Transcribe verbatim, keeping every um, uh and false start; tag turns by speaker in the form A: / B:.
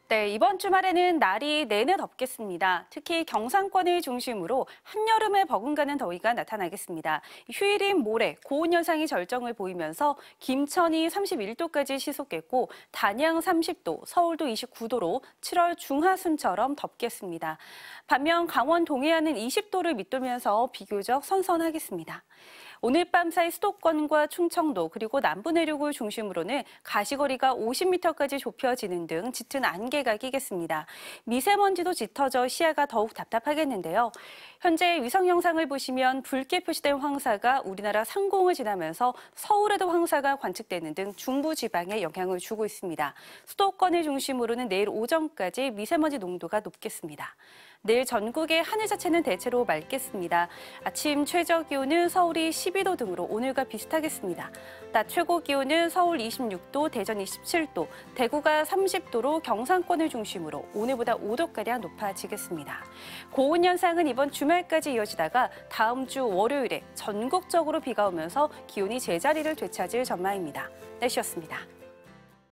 A: 네, 이번 주말에는 날이 내내 덥겠습니다. 특히 경상권을 중심으로 한여름에 버금가는 더위가 나타나겠습니다. 휴일인 모레 고온 현상이 절정을 보이면서 김천이 삼십일 도까지 시속겠고 단양 삼십 도, 서울도 이십구 도로 칠월 중하순처럼 덥겠습니다. 반면 강원 동해안은 이십 도를 밑돌면서 비교적 선선하겠습니다. 오늘 밤 사이 수도권과 충청도 그리고 남부 내륙을 중심으로는 가시거리가 오십 미터까지 좁혀지는 등 짙은 안개가 끼겠습니다. 미세먼지도 짙어져 시야가 더욱 답답하겠는데요. 현재 위성 영상을 보시면 붉게 표시된 황사가 우리나라 상공을 지나면서 서울에도 황사가 관측되는 등 중부 지방에 영향을 주고 있습니다. 수도권을 중심으로는 내일 오전까지 미세먼지 농도가 높겠습니다. 내일 전국의 하늘 자체는 대체로 맑겠습니다. 아침 최저 기온은 서울이 십이 도 등으로 오늘과 비슷하겠습니다. 낮 최고 기온은 서울 이십육 도, 대전 이십칠 도, 대구가 삼십 도로 경상권을 중심으로 오늘보다 오 도가량 높아지겠습니다. 고온 현상은 이번 주말까지 이어지다가 다음 주 월요일에 전국적으로 비가 오면서 기온이 제자리를 되찾을 전망입니다. 날씨였습니다.